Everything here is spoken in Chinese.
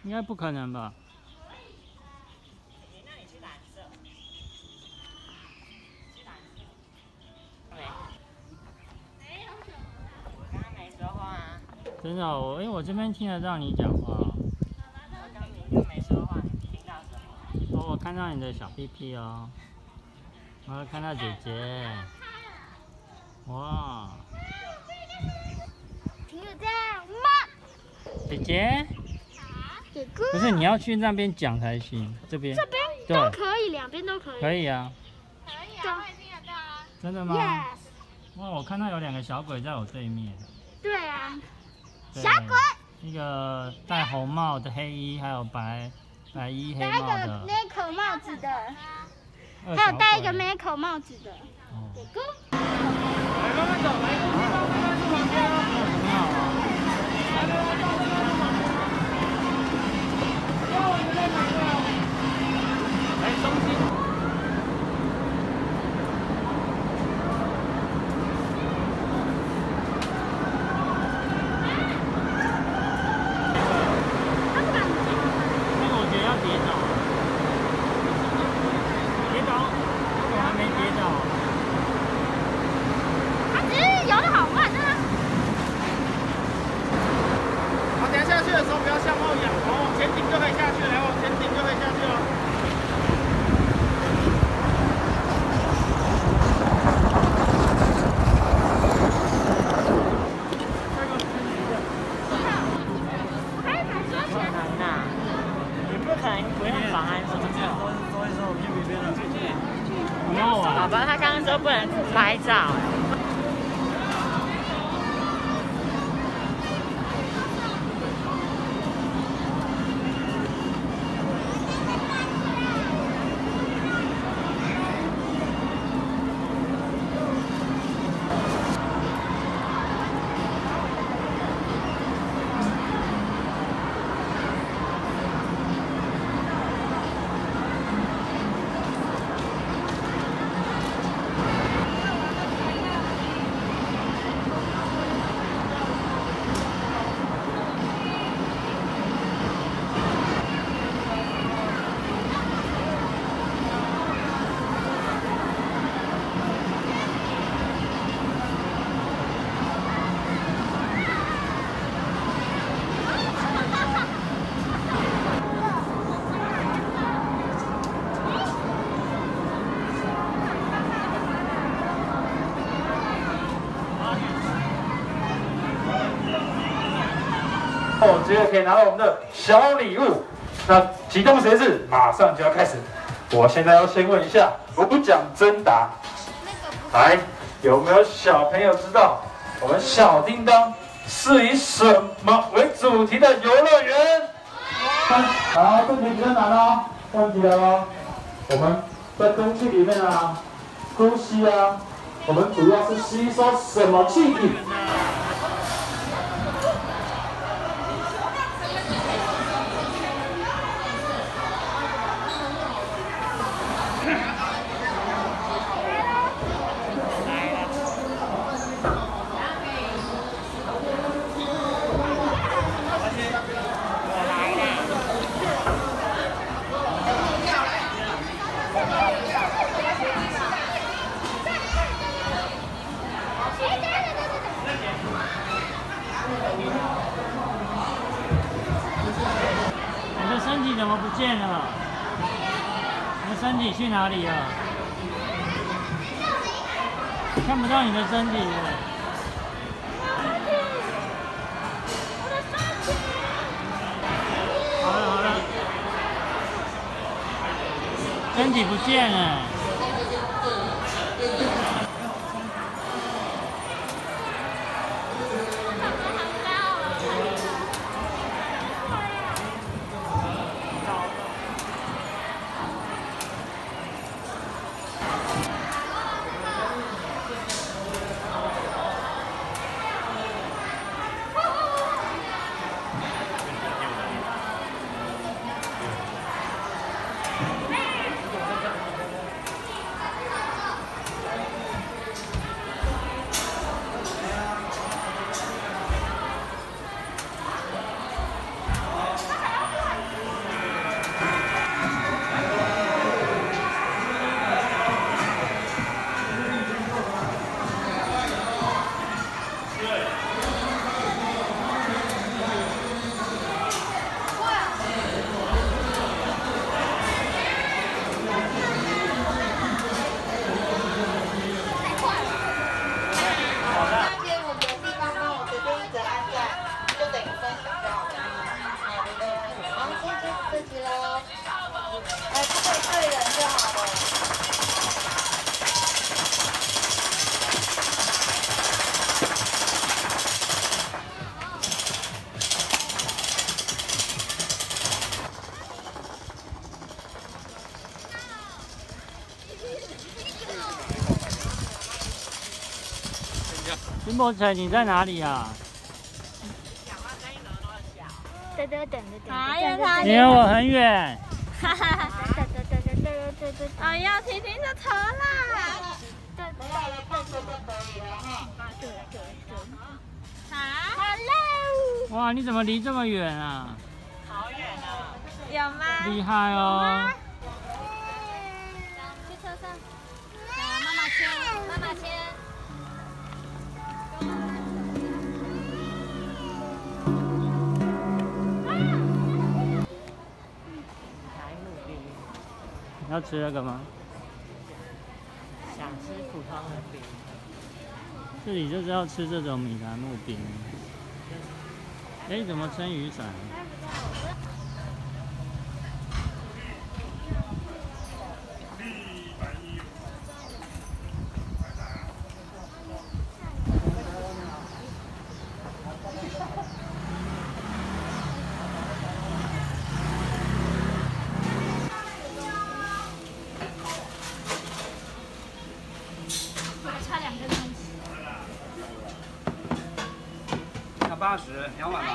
应该不可能吧？ 那你去蓝色。去蓝色。没有什么。我刚刚没说话啊。 真的、哦，因为我这边听得到你讲话。 我刚明就没说话，你听到什么？ 哦，我看到你的小屁屁哦。我看到姐姐。哇。 只有这样吗？ 姐姐。 姐哥。 不是，你要去那边讲才行。这边。 这边都可以，两边都可以。 可以啊。 可以啊，我也听得到啊。 真的吗 ？Yes。 哇，我看到有2个小鬼在我对面。 对啊。 对小鬼。 一个戴红帽的黑衣，还有白衣黑帽的。 戴一个 Michael 帽子的。还有戴一个 Michael 帽子的。姐哥。 来，慢慢走，来，空气包慢慢去旁边哦。 很好啊。 来，慢慢走，慢慢去旁边。要我们再买个。来，中心。 那个我觉得要跌倒。跌倒？我还没跌倒。 他只是游得好慢啊。 好，等下下去的时候不要向后仰，往前顶就可以下去，来往前顶就可以下去了。 不用保安说很好玩。 好吧，他刚刚说不能拍照。 接着可以拿到我们的小礼物。那启动时间是马上就要开始。我现在要先问一下，我不讲真答。来，有没有小朋友知道我们小叮当是以什么为主题的游乐园？好，这题比较难哦，问题来了。我们在空气里面啊，呼吸啊，我们主要是吸收什么气体？ 你的身体怎么不见了？你的身体去哪里了？看不到你的身体了。好了好了，身体不见了。 林柏成，你在哪里啊？ 哎呀，他离我很远。 哈哈哈！哎呀，婷婷的头啦！Hello！ 哇，你怎么离这么远啊？ 好远啊！ 有吗？ 厉害哦！ 去车上，妈妈牵，妈妈牵。 你要吃那个吗？ 想吃普通的饼。 这里就是要吃这种米兰木饼。哎，怎么撑雨伞？ 要80，2碗吧。